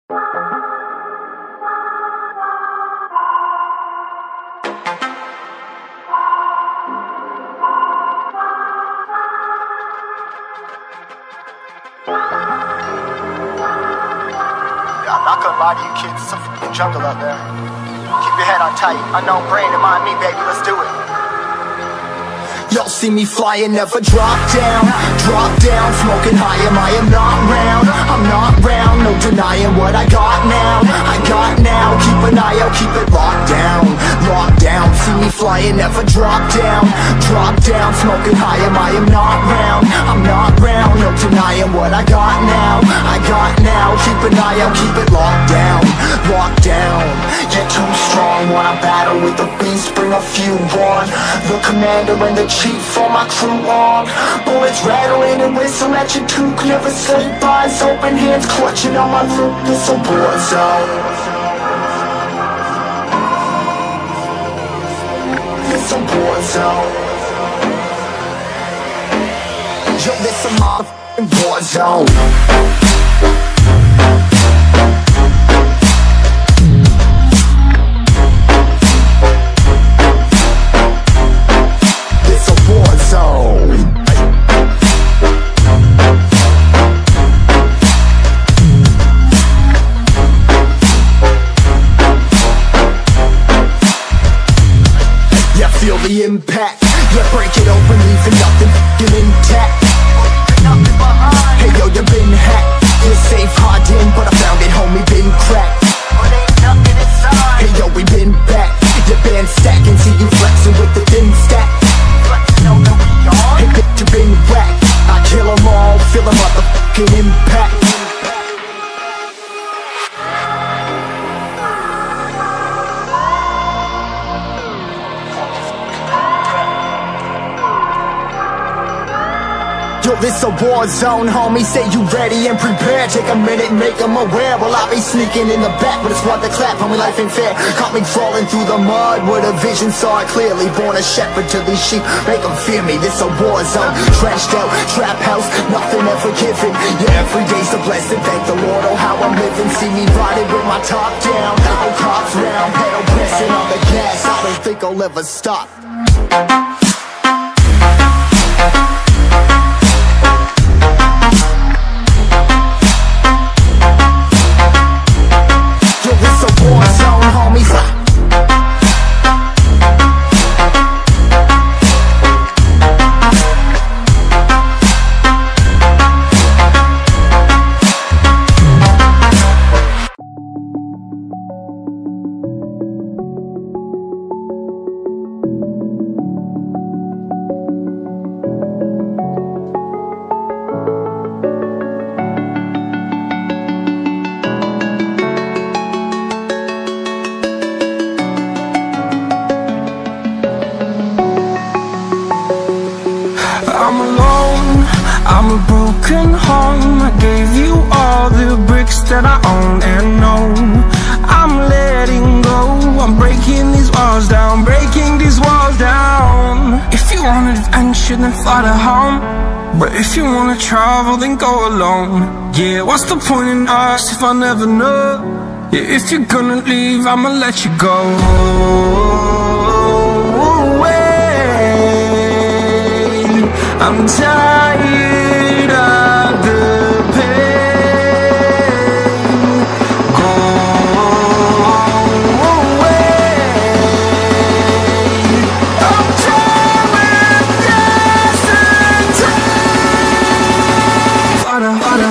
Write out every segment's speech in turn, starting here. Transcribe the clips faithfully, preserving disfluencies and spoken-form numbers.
I'm not gonna lie to you kids, it's a f***ing jungle out there. Keep your head on tight, unknown brain and mind me, baby, let's do it. Y'all see me flying, never drop down, drop down, smoking high, am I am not round, I'm not round, no denying what I got now, I got now, keep an eye out, keep it locked down, locked down, see me flying, never drop down, drop down, smoking high, am I am not round, I'm not round, no denying what I got now, I got now, keep an eye out, keep it locked down, locked down, get too strong, wanna battle with the beast, bring a few on, the commander and the chief for my crew on. Bullets rattling and whistle at your toque. Never sleep, eyes open, hands clutching on my loop. This a war zone. This a war zone. Yo, this a motherfucking war zone. The impact, yeah, break it open, leaving nothing f***ing intact. Hey yo, you been hacked, you're safe hiding, but I found it, homie, been cracked. Hey yo, we been back, your band stacking, see you flexing with the thin stack. Hey bitch, you been whacked, I kill them all, feel a motherfucking impact. Yo, this a war zone, homie, say you ready and prepared. Take a minute, make them aware. Well, I be sneaking in the back, but it's what the clap, homie, life ain't fair. Caught me crawling through the mud with a vision, saw it clearly. Born a shepherd to these sheep, make them fear me. This a war zone, trashed out, trap house, nothing ever given. Yeah, every day's a blessing, thank the Lord, oh how I'm living. See me riding with my top down, oh cops round, pedal pressing on the gas. I don't think I'll ever stop. I'm alone, I'm a broken home. I gave you all the bricks that I own and know. I'm letting go, I'm breaking these walls down, breaking these walls down. If you want adventure, then fly to home. But if you wanna travel, then go alone. Yeah, what's the point in us if I never know? Yeah, if you're gonna leave, I'ma let you go. I'm tired of the pain. Go away. I'm tired of yesterday. Harder, harder.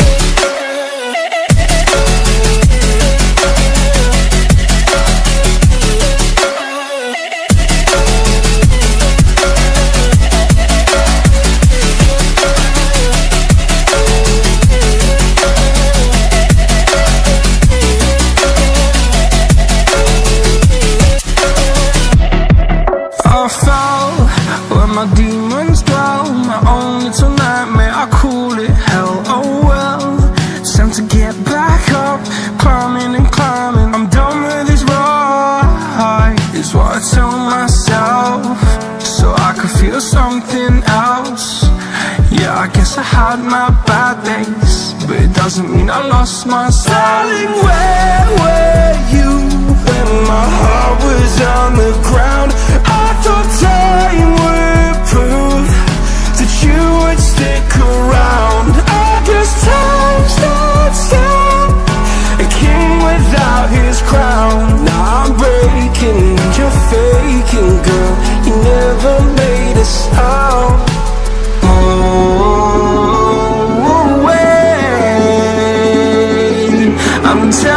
My demons dwell, my own little nightmare, I call it hell, oh well. It's time to get back up, climbing and climbing. I'm done with this ride, is what I tell myself, so I could feel something else. Yeah, I I guess I had my bad days, but it doesn't mean I lost my style. Darling, where were you when my heart was on the ground? I thought time would prove that you would stick around. I guess time stood still, a king without his crown. Now I'm breaking and you're faking, girl. You never made a sound. Oh, wait, I'm telling